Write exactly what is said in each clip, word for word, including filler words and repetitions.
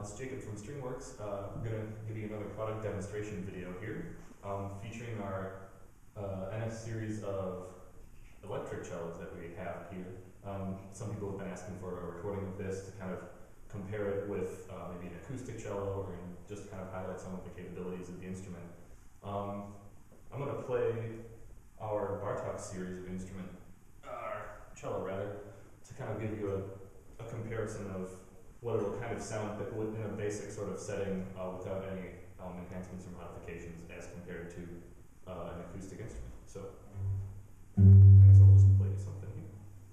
it's Jacob from StringWorks. Uh, I'm going to give you another product demonstration video here, um, featuring our uh, N X series of electric cellos that we have here. Um, some people have been asking for a recording of this to kind of compare it with uh, maybe an acoustic cello, or just kind of highlight some of the capabilities of the instrument. Um, I'm going to play our Bartok series of instrument, uh, cello rather, to kind of give you a, a comparison of what it will kind of sound like in a basic sort of setting uh, without any um, enhancements or modifications as compared to uh, an acoustic instrument. So I guess I'll just play something here.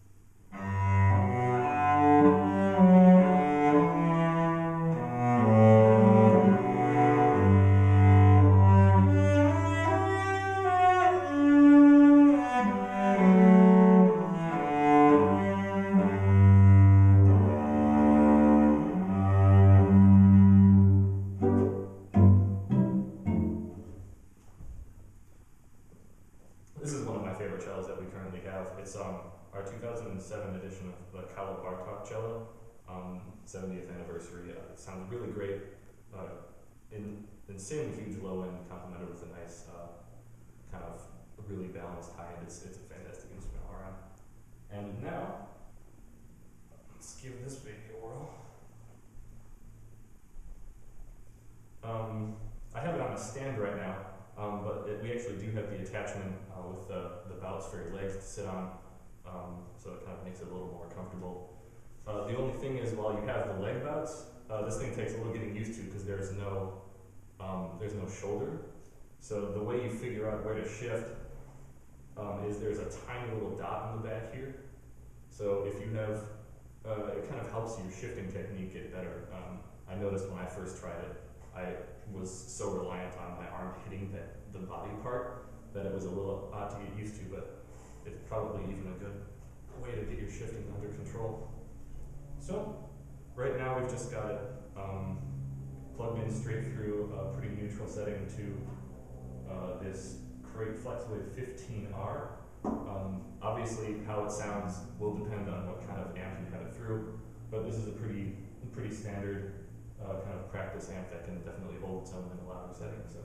This is one of my favorite cellos that we currently have. It's um, our two thousand seven edition of the Bartok cello, um, seventieth anniversary. Uh, it sounds really great, uh, in insanely huge low end, complemented with a nice uh, kind of really balanced high end. It's, it's a fantastic instrument all around. And now, let's give this baby a whirl. Um, I have it on a stand right now. Um, but it, we actually do have the attachment uh, with the, the bouts for your legs to sit on, um, so it kind of makes it a little more comfortable. Uh, the only thing is, while you have the leg bouts, uh, this thing takes a little getting used to because there's no um, there's no shoulder. So the way you figure out where to shift um, is there's a tiny little dot in the back here. So if you have, uh, it kind of helps your shifting technique get better. Um, I noticed when I first tried it, I was so reliant on my arm hitting the, the body part that it was a little odd to get used to, but it's probably even a good way to get your shifting under control. So, right now we've just got it um, plugged in straight through a pretty neutral setting to uh, this Crate FlexWave fifteen R. Um, obviously, how it sounds will depend on what kind of amp you have it through, but this is a pretty, pretty standard Uh, kind of practice amp that can definitely hold its own in a louder setting. So,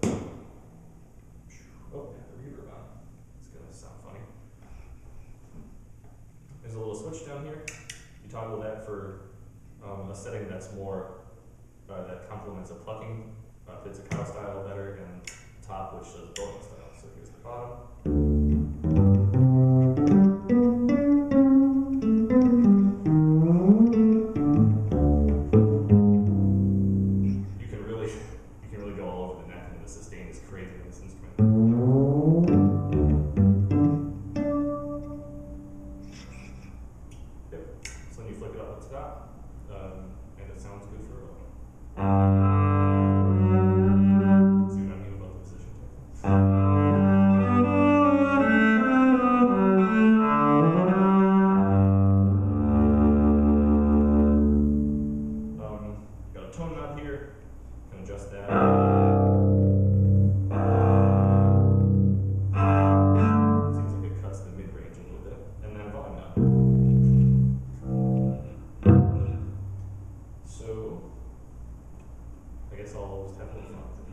oh, yeah, the reverb on. It's gonna sound funny. There's a little switch down here. You toggle that for um, a setting that's more uh, that complements a plucking, uh, pizzicato style better, and top, which does bowing style. So here's the bottom. So when you flick it up at the top, um, and it sounds good for a while. See what I mean about the position technique? Um, got a tone knob here, can adjust that. Seems like it cuts the mid-range a little bit, and then volume knob. So, I guess I'll just have a little fun with it.